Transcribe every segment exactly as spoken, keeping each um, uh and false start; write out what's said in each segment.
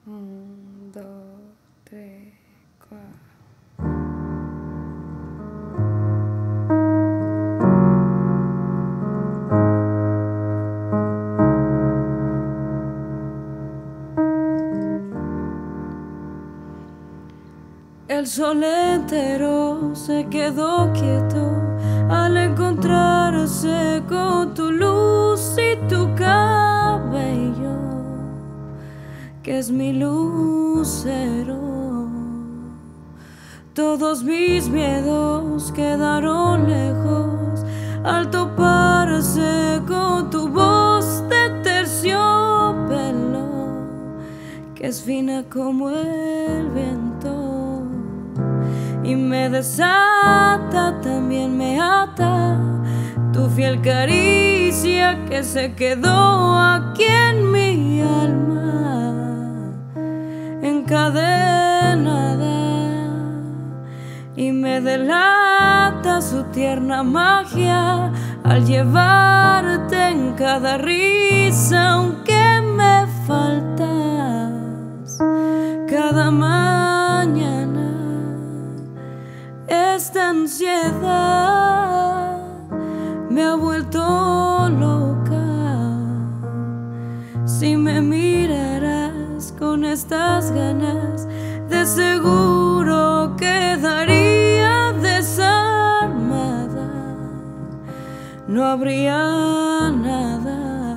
Un, dos, tres, cuatro. El sol entero se quedó quieto al encontrarse con tu luz y tu cabello, que es mi lucero. Todos mis miedos quedaron lejos al toparse con tu voz de terciopelo, que es fina como el viento. Y me desata, también me ata tu fiel caricia que se quedó aquí en mi alma, encadenada. Y me delata su tierna magia al llevarte en cada risa, aunque me faltas cada mañana. Esta ansiedad me ha vuelto loca. Si me mirarás con estas ganas, de seguro quedaría desarmada. No habría nada.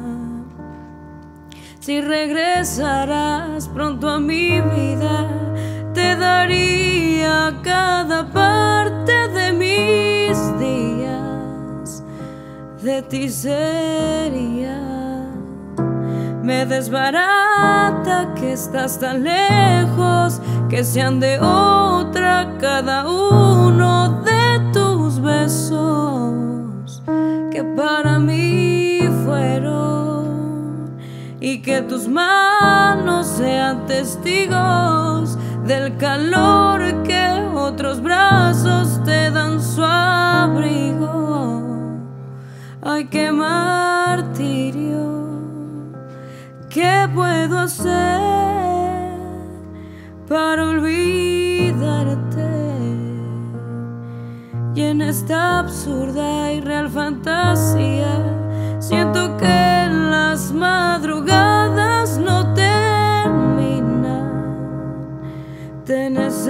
Si regresarás pronto a mi vida, te daría cada parte de mis días. De ti sería. Me desbarata que estás tan lejos, que sean de otra cada uno de tus besos que para mí fueron, y que tus manos sean testigos del calor que otros brazos te dan su abrigo. Ay, qué martirio. ¿Qué puedo hacer para olvidarte? Y en esta absurda y real fantasía siento que las madrugadas no terminan. Te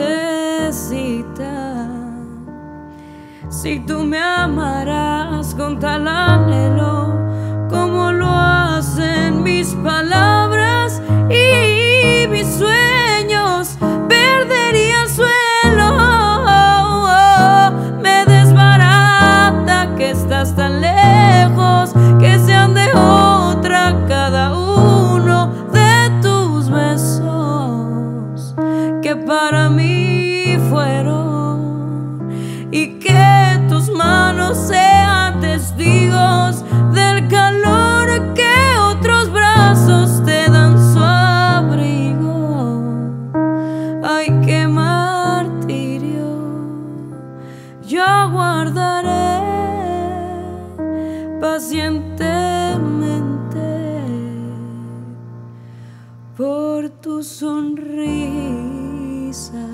necesitan. Si tú me amarás con tal anhelo como lo hacen mis palabras y mis sueños, perdería el suelo. Me desbarata que estás tan lejos, que sean de otra cada uno de tus besos que para mí fueron, y que tus manos sean testigos del calor que otros brazos te dan su abrigo. Ay, qué martirio. Yo aguardaré pacientemente por tu sonrisa.